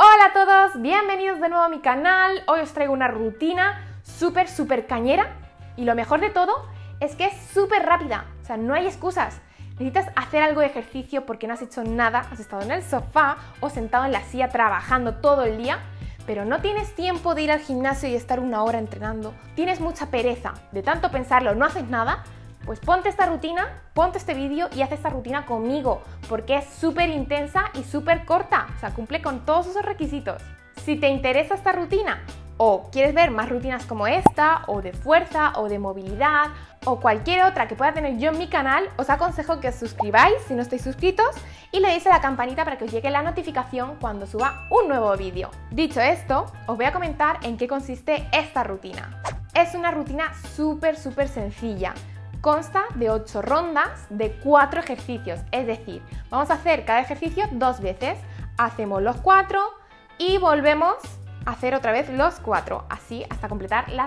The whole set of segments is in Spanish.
Hola a todos, bienvenidos de nuevo a mi canal. Hoy os traigo una rutina súper cañera y lo mejor de todo es que es súper rápida, o sea, no hay excusas. Necesitas hacer algo de ejercicio porque no has hecho nada, has estado en el sofá o sentado en la silla trabajando todo el día, pero no tienes tiempo de ir al gimnasio y estar una hora entrenando. Tienes mucha pereza, de tanto pensarlo no haces nada. Pues ponte esta rutina, ponte este vídeo y haz esta rutina conmigo, porque es súper intensa y súper corta, o sea, cumple con todos esos requisitos. Si te interesa esta rutina o quieres ver más rutinas como esta, o de fuerza, o de movilidad, o cualquier otra que pueda tener yo en mi canal, os aconsejo que os suscribáis si no estáis suscritos y le deis a la campanita para que os llegue la notificación cuando suba un nuevo vídeo. Dicho esto, os voy a comentar en qué consiste esta rutina. Es una rutina súper sencilla. Consta de 8 rondas de 4 ejercicios, es decir, vamos a hacer cada ejercicio 2 veces. Hacemos los 4 y volvemos a hacer otra vez los 4, así hasta completar las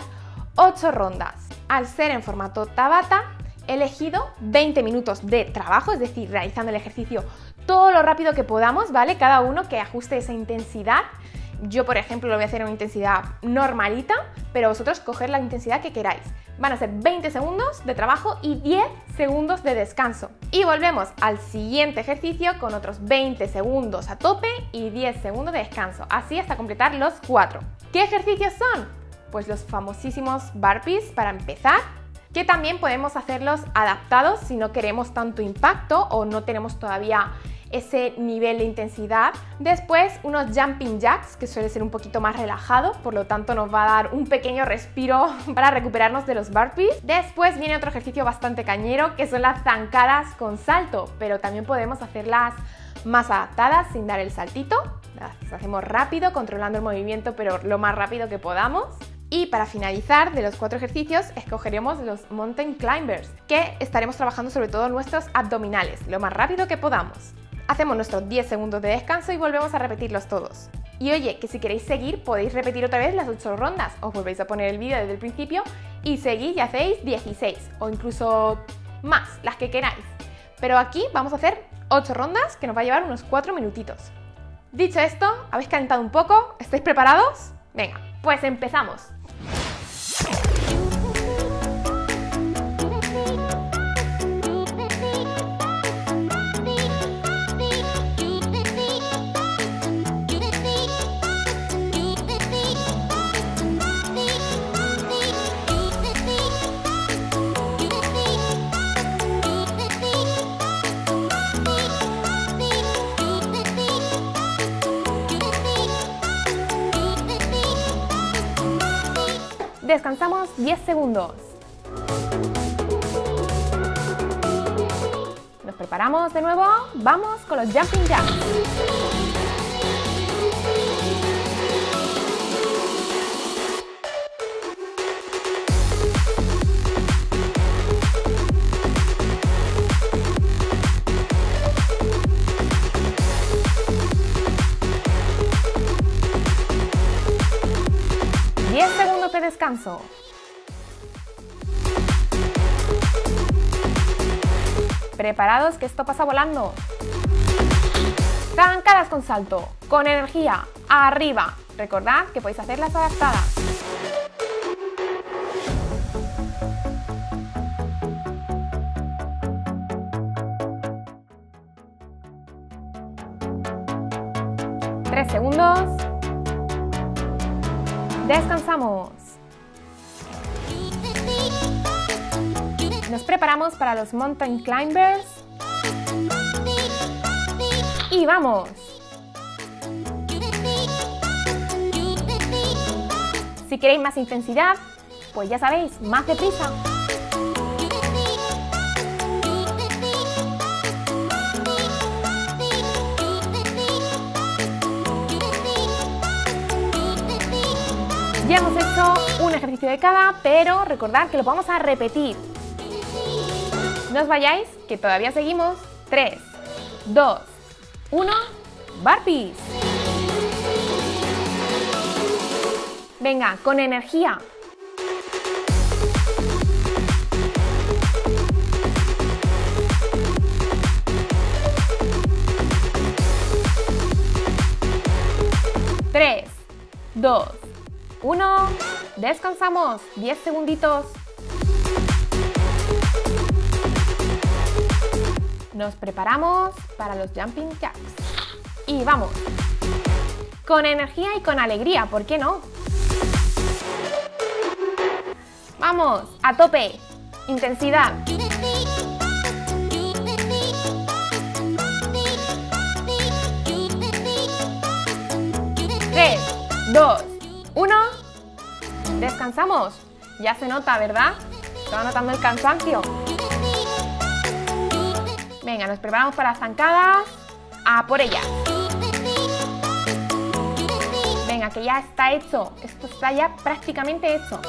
8 rondas. Al ser en formato Tabata, he elegido 20 minutos de trabajo, es decir, realizando el ejercicio todo lo rápido que podamos, ¿vale? Cada uno que ajuste esa intensidad. Yo, por ejemplo, lo voy a hacer en una intensidad normalita, pero vosotros coger la intensidad que queráis. Van a ser 20 segundos de trabajo y 10 segundos de descanso. Y volvemos al siguiente ejercicio con otros 20 segundos a tope y 10 segundos de descanso, así hasta completar los 4. ¿Qué ejercicios son? Pues los famosísimos burpees para empezar, que también podemos hacerlos adaptados si no queremos tanto impacto o no tenemos todavía ese nivel de intensidad. Después unos jumping jacks, que suele ser un poquito más relajado, por lo tanto nos va a dar un pequeño respiro para recuperarnos de los burpees. Después viene otro ejercicio bastante cañero, que son las zancadas con salto, pero también podemos hacerlas más adaptadas sin dar el saltito. Las hacemos rápido, controlando el movimiento, pero lo más rápido que podamos. Y para finalizar, de los 4 ejercicios, escogeremos los mountain climbers, que estaremos trabajando sobre todo nuestros abdominales, lo más rápido que podamos. Hacemos nuestros 10 segundos de descanso y volvemos a repetirlos todos. Y oye, que si queréis seguir podéis repetir otra vez las 8 rondas, os volvéis a poner el vídeo desde el principio y seguís y hacéis 16 o incluso más, las que queráis. Pero aquí vamos a hacer 8 rondas que nos va a llevar unos 4 minutitos. Dicho esto, ¿habéis calentado un poco? ¿Estáis preparados? Venga, pues empezamos. Descansamos 10 segundos. Nos preparamos de nuevo. Vamos con los jumping jacks. De descanso. Preparados, que esto pasa volando. Zancadas con salto, con energía, arriba. Recordad que podéis hacerlas adaptadas. Tres segundos. Descansamos. Nos preparamos para los mountain climbers. Y vamos. Si queréis más intensidad, pues ya sabéis, más deprisa. Ya hemos hecho un ejercicio de cada, pero recordad que lo vamos a repetir. No os vayáis, que todavía seguimos. 3, 2, 1, burpees. Venga, con energía. 3, 2, 1. Descansamos 10 segunditos. Nos preparamos para los jumping jacks. Y vamos. Con energía y con alegría, ¿por qué no? Vamos, a tope. Intensidad. 3, 2, 1. Descansamos. Ya se nota, ¿verdad? Se va notando el cansancio. Venga, nos preparamos para las zancadas. A por ellas. Venga, que ya está hecho. Esto está ya prácticamente hecho.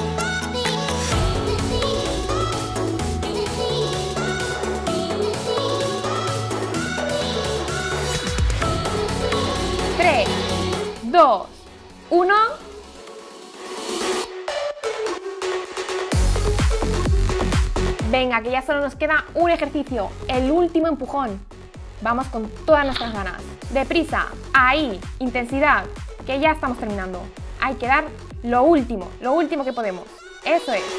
Tres, 2, 1. Venga, que ya solo nos queda un ejercicio, el último empujón. Vamos con todas nuestras ganas. Deprisa, ahí, intensidad, que ya estamos terminando. Hay que dar lo último que podemos. Eso es.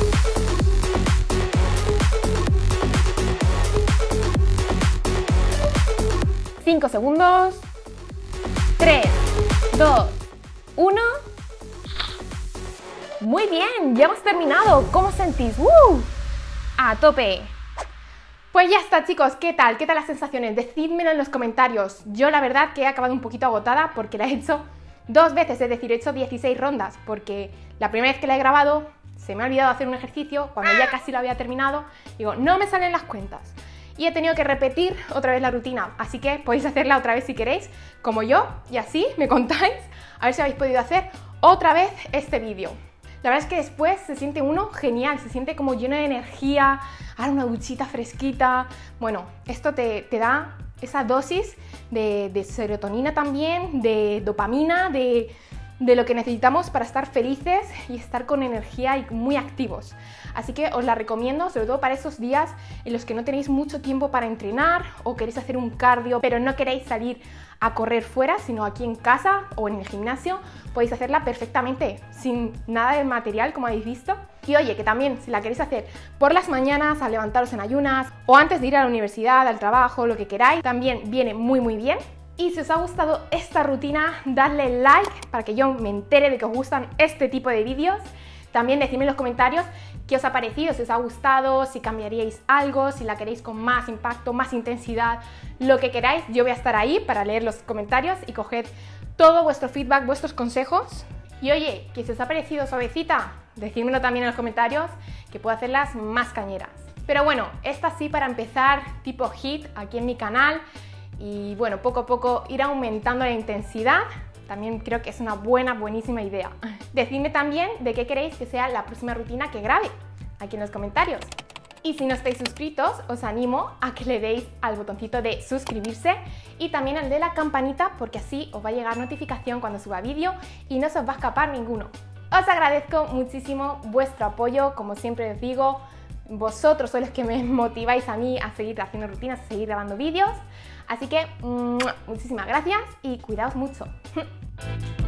Cinco segundos. 3, 2, 1. Muy bien, ya hemos terminado. ¿Cómo os sentís? A tope. Pues ya está, chicos, ¿qué tal? ¿Qué tal las sensaciones? Decídmelo en los comentarios. Yo la verdad que he acabado un poquito agotada porque la he hecho 2 veces, es decir, he hecho 16 rondas, porque la primera vez que la he grabado se me ha olvidado hacer un ejercicio, cuando ya casi lo había terminado, digo, no me salen las cuentas. Y he tenido que repetir otra vez la rutina, así que podéis hacerla otra vez si queréis, como yo, y así me contáis, a ver si habéis podido hacer otra vez este vídeo. La verdad es que después se siente uno genial, se siente como lleno de energía, ahora una duchita fresquita. Bueno, esto te da esa dosis de serotonina también, de dopamina, de lo que necesitamos para estar felices y estar con energía y muy activos. Así que os la recomiendo, sobre todo para esos días en los que no tenéis mucho tiempo para entrenar o queréis hacer un cardio, pero no queréis salir a correr fuera, sino aquí en casa o en el gimnasio, podéis hacerla perfectamente, sin nada de material, como habéis visto. Y oye, que también si la queréis hacer por las mañanas, al levantaros en ayunas, o antes de ir a la universidad, al trabajo, lo que queráis, también viene muy bien. Y si os ha gustado esta rutina, dadle like para que yo me entere de que os gustan este tipo de vídeos. También decidme en los comentarios qué os ha parecido, si os ha gustado, si cambiaríais algo, si la queréis con más impacto, más intensidad, lo que queráis. Yo voy a estar ahí para leer los comentarios y coger todo vuestro feedback, vuestros consejos. Y oye, que si os ha parecido suavecita, decídmelo también en los comentarios, que puedo hacerlas más cañeras. Pero bueno, esta sí para empezar tipo hit aquí en mi canal. Y bueno, poco a poco ir aumentando la intensidad. También creo que es una buenísima idea. Decidme también de qué queréis que sea la próxima rutina que grabe, aquí en los comentarios. Y si no estáis suscritos, os animo a que le deis al botoncito de suscribirse y también al de la campanita, porque así os va a llegar notificación cuando suba vídeo y no se os va a escapar ninguno. Os agradezco muchísimo vuestro apoyo, como siempre os digo, vosotros sois los que me motiváis a mí a seguir haciendo rutinas, a seguir grabando vídeos. Así que muchísimas gracias y cuidaos mucho.